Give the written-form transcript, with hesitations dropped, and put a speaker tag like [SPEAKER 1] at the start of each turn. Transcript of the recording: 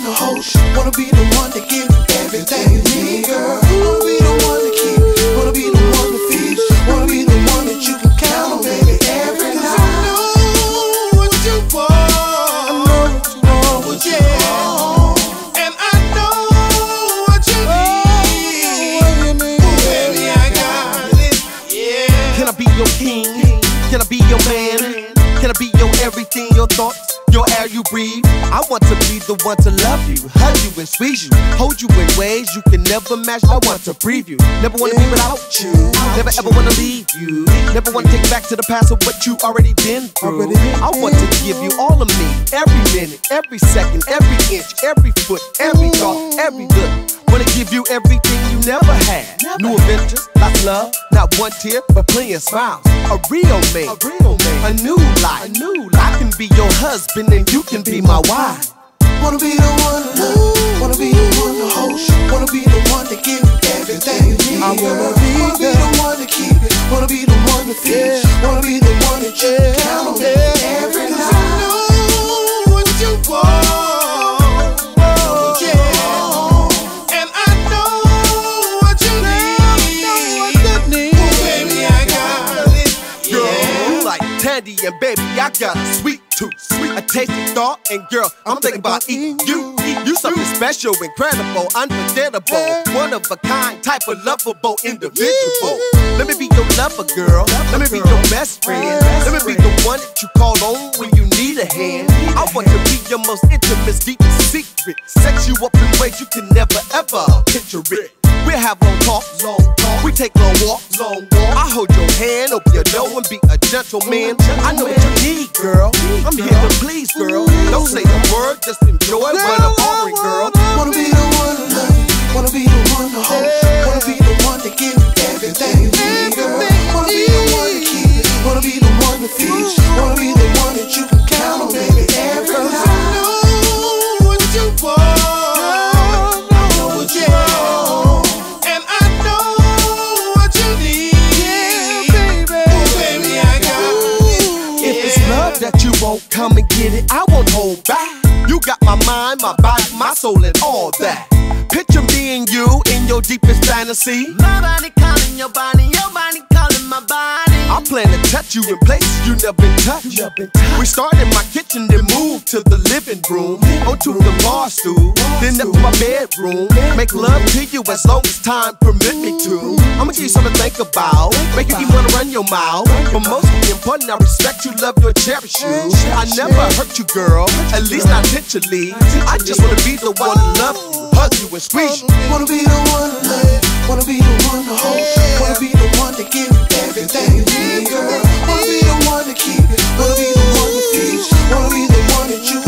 [SPEAKER 1] to hold you. Wanna be the one to give everything you need, girl. Wanna be the one to keep you. Wanna be the one to feed you. Wanna be the one that you can count on, baby, every night. I know what you want. I know what you want. And I know what you need. Oh, baby, I got it. Yeah.
[SPEAKER 2] Can I be your king? Can I be your man? Can I be your everything, your thoughts, your air you breathe? I want to be the one to love you, hug you and squeeze you, hold you in ways you can never match. I want to breathe you, never want to be without you, never ever want to leave you, never want to take back to the past of what you already been through. I want to give you all of me, every minute, every second, every inch, every foot, every thought, every look. Wanna give you everything you never had. New adventures, lots of love, not one tear, but plenty of smiles. A real man, a new life. I can be your husband and you can be my wife.
[SPEAKER 1] Wanna be the one to love, wanna be the one to hold you, wanna be the one to give everything you need.
[SPEAKER 2] I wanna be
[SPEAKER 1] the one to keep it, wanna be the one to feed you, wanna be the one that you can count on every night. I know what you want.
[SPEAKER 2] And baby, I got a sweet tooth, a tasty thought, and girl, I'm thinking about eating you. You something special, incredible, unforgettable, one of a kind, type of lovable individual. Let me be your lover, girl. Let me be your best friend. Let me be the one that you call on when you need a hand. I want to be your most intimate, deepest secret. Sex you up in ways you can never ever picture it. We'll have long talks, we take long walks, I hold your hand, open your door and be a gentleman. I know what you need, girl. I'm here to please, girl. Don't say the word, just enjoy what I'm offering, girl.
[SPEAKER 1] Wanna be the one to love you, wanna be the one to hold you, wanna be the one to give everything you need, girl. Wanna be the one to keep it, wanna be the one to feed you, wanna be the one that you can count on, baby, every night. I know what you want.
[SPEAKER 2] That you won't come and get it, I won't hold back. You got my mind, my body, my soul, and all that. Picture me and you in your deepest fantasy.
[SPEAKER 3] My body calling your body calling my body.
[SPEAKER 2] I plan to touch you in places you never been touched. We start in my kitchen, then move to the living room, onto the bar stool, then up to my bedroom. Make love to you as long as time permit me to. I'ma give you something to think about, make you wanna run your mouth. But most important, I respect you, love you, and cherish you. I never hurt you, girl, at least not intentionally. I just wanna be the one to love you, hug you, and squeeze you.
[SPEAKER 1] Wanna be the one to love you, wanna be the one to hold you, wanna be the one to give everything you need, girl. Wanna be the one to keep it, wanna be the one to feed you, wanna be the one that you